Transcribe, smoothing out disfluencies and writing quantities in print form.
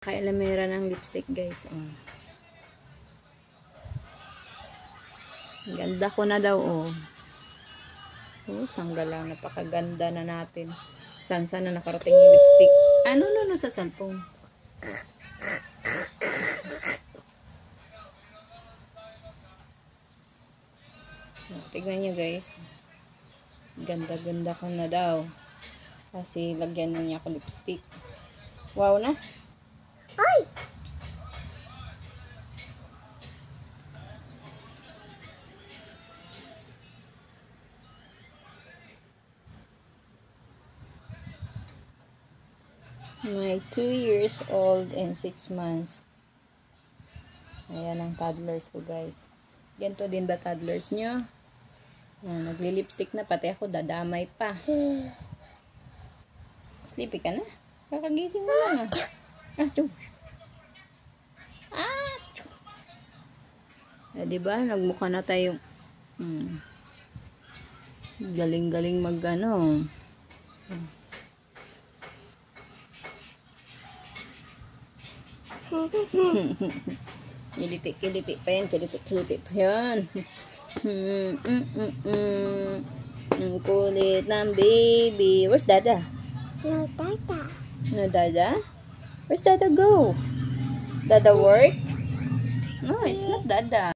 Kailamera ng lipstick, guys. Oh. Ganda ko na daw, oh. Oh, sanggalang. Napakaganda na natin. Saan na nakarating yung lipstick? Ano sa cellphone? Tignan nyo, guys. Ganda-ganda ko na daw. Kasi lagyan na niya ako lipstick. Wow na. Ay! My 2 years old and 6 months. Ayan ang toddlers ko, guys. Ganito din ba toddlers nyo? Nagli-lipstick na. Pati ako dadamay pa. Sleepy ka na? Kakagising mo lang, ah. Diba? Nagmukha na tayo. Galing-galing mag-ano. Kiliti pa yan. Kiliti pa yan. Ang kulit ng baby. Where's Dada? No, Dada. No, Dada? Where's Dada go? Dada work? No, it's not Dada.